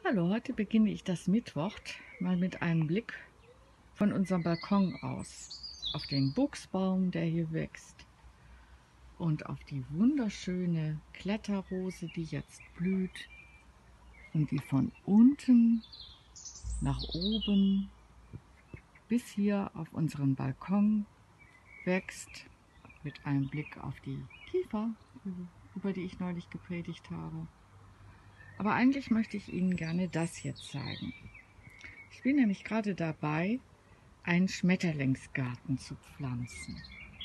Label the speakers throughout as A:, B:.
A: Hallo, heute beginne ich das Mittwoch mal mit einem Blick von unserem Balkon aus auf den Buchsbaum, der hier wächst, und auf die wunderschöne Kletterrose, die jetzt blüht und die von unten nach oben bis hier auf unseren Balkon wächst, mit einem Blick auf die Kiefer, über die ich neulich gepredigt habe. Aber eigentlich möchte ich Ihnen gerne das jetzt zeigen. Ich bin nämlich gerade dabei, einen Schmetterlingsgarten zu pflanzen.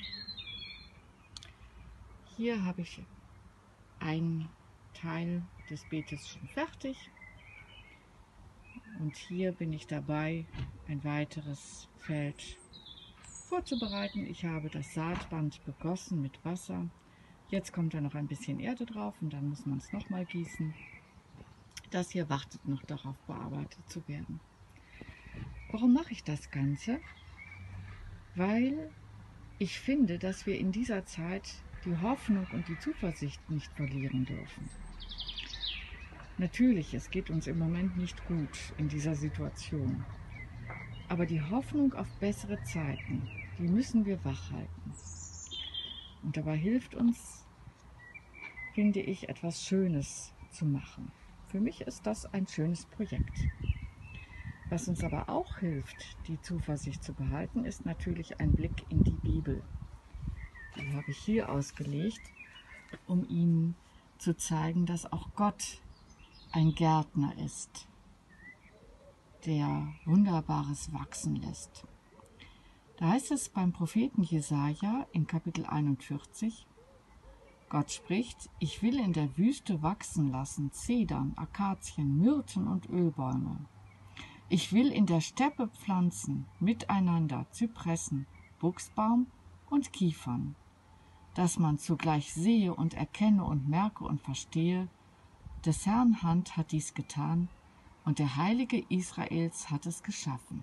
A: Hier habe ich einen Teil des Beetes schon fertig und hier bin ich dabei, ein weiteres Feld vorzubereiten. Ich habe das Saatband begossen mit Wasser. Jetzt kommt da noch ein bisschen Erde drauf und dann muss man es nochmal gießen. Das hier wartet noch darauf, bearbeitet zu werden. Warum mache ich das Ganze? Weil ich finde, dass wir in dieser Zeit die Hoffnung und die Zuversicht nicht verlieren dürfen. Natürlich, es geht uns im Moment nicht gut in dieser Situation. Aber die Hoffnung auf bessere Zeiten, die müssen wir wachhalten. Und dabei hilft uns, finde ich, etwas Schönes zu machen. Für mich ist das ein schönes Projekt. Was uns aber auch hilft, die Zuversicht zu behalten, ist natürlich ein Blick in die Bibel. Die habe ich hier ausgelegt, um Ihnen zu zeigen, dass auch Gott ein Gärtner ist, der Wunderbares wachsen lässt. Da heißt es beim Propheten Jesaja in Kapitel 41, Gott spricht: Ich will in der Wüste wachsen lassen Zedern, Akazien, Myrten und Ölbäume. Ich will in der Steppe pflanzen miteinander Zypressen, Buchsbaum und Kiefern, dass man zugleich sehe und erkenne und merke und verstehe, des Herrn Hand hat dies getan und der Heilige Israels hat es geschaffen.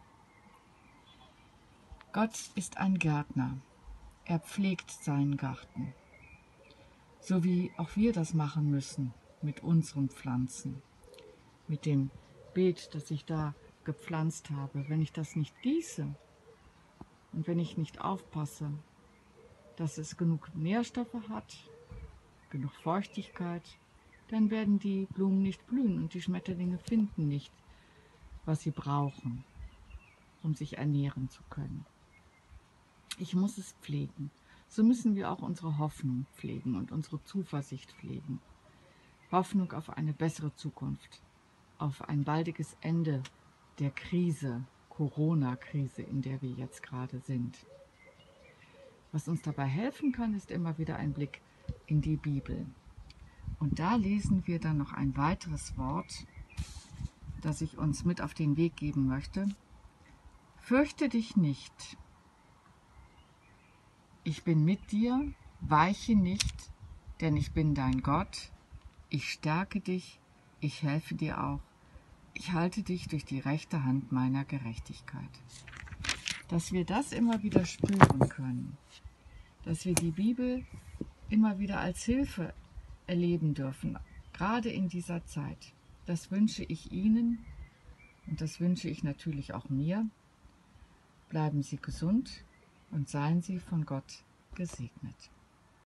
A: Gott ist ein Gärtner. Er pflegt seinen Garten, so wie auch wir das machen müssen mit unseren Pflanzen, mit dem Beet, das ich da gepflanzt habe. Wenn ich das nicht gieße und wenn ich nicht aufpasse, dass es genug Nährstoffe hat, genug Feuchtigkeit, dann werden die Blumen nicht blühen und die Schmetterlinge finden nicht, was sie brauchen, um sich ernähren zu können. Ich muss es pflegen. So müssen wir auch unsere Hoffnung pflegen und unsere Zuversicht pflegen. Hoffnung auf eine bessere Zukunft, auf ein baldiges Ende der Krise, Corona-Krise, in der wir jetzt gerade sind. Was uns dabei helfen kann, ist immer wieder ein Blick in die Bibel. Und da lesen wir dann noch ein weiteres Wort, das ich uns mit auf den Weg geben möchte. Fürchte dich nicht. Ich bin mit dir, weiche nicht, denn ich bin dein Gott. Ich stärke dich, ich helfe dir auch. Ich halte dich durch die rechte Hand meiner Gerechtigkeit. Dass wir das immer wieder spüren können, dass wir die Bibel immer wieder als Hilfe erleben dürfen, gerade in dieser Zeit. Das wünsche ich Ihnen und das wünsche ich natürlich auch mir. Bleiben Sie gesund und seien Sie von Gott gesegnet.